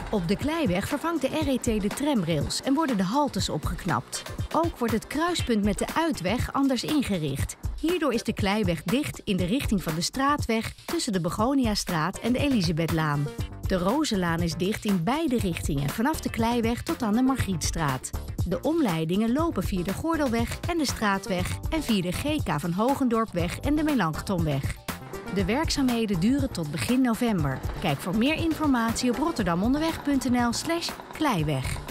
Op de Kleiweg vervangt de RET de tramrails en worden de haltes opgeknapt. Ook wordt het kruispunt met de Uitweg anders ingericht. Hierdoor is de Kleiweg dicht in de richting van de Straatweg tussen de Begoniastraat en de Elisabethlaan. De Rozenlaan is dicht in beide richtingen, vanaf de Kleiweg tot aan de Margrietstraat. De omleidingen lopen via de Gordelweg en de Straatweg en via de GK van Hogendorpweg en de Melanchthonweg. De werkzaamheden duren tot begin november. Kijk voor meer informatie op rotterdamonderweg.nl/Kleiweg.